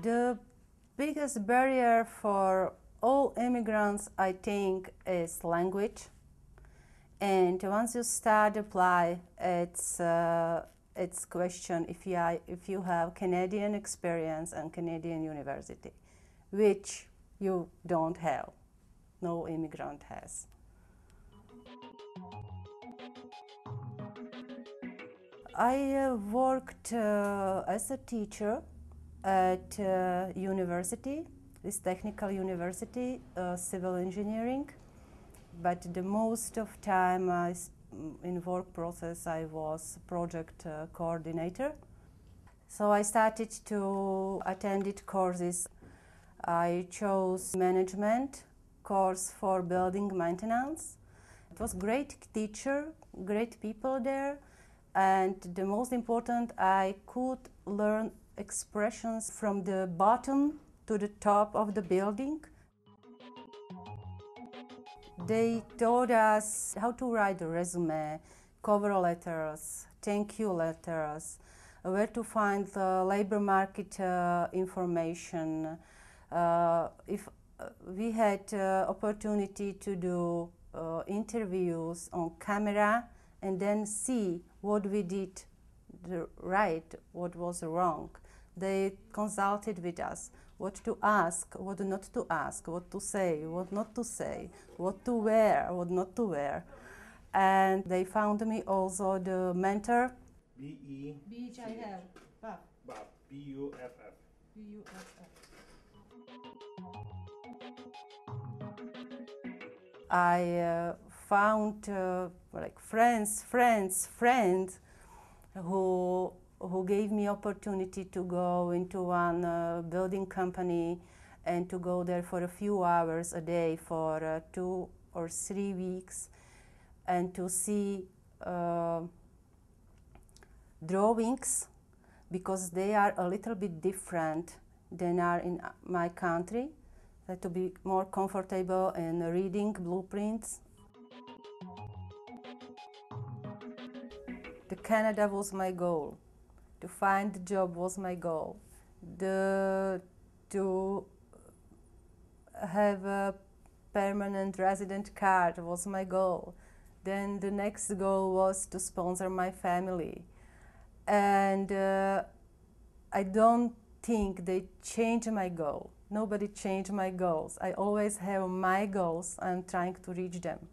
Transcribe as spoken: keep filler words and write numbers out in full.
The biggest barrier for all immigrants, I think, is language. And once you start apply, it's uh, it's question if you are, if you have Canadian experience and Canadian university, which you don't have. No immigrant has. I uh, worked uh, as a teacher at uh, university, this technical university, uh, civil engineering. But the most of time I, in work process I was project uh, coordinator. So I started to attend courses. I chose management course for building maintenance. It was great teacher, great people there, and the most important, I could learn expressions from the bottom to the top of the building. They taught us how to write a resume, cover letters, thank you letters, where to find the labor market uh, information. Uh, if uh, we had uh, opportunity to do uh, interviews on camera and then see what we did the right, what was wrong. They consulted with us what to ask, what not to ask, what to say, what not to say, what to wear, what not to wear. And they found me also the mentor. B E Beach I have. Buff. Buff. B U F F. B U F F. I uh, found uh, like friends, friends, friends who who gave me opportunity to go into one uh, building company and to go there for a few hours a day for uh, two or three weeks and to see uh, drawings, because they are a little bit different than are in my country, uh, to be more comfortable in reading blueprints. The Canada was my goal. To find a job was my goal. The, to have a permanent resident card was my goal. Then the next goal was to sponsor my family. And uh, I don't think they changed my goal. Nobody changed my goals. I always have my goals. I'm trying to reach them.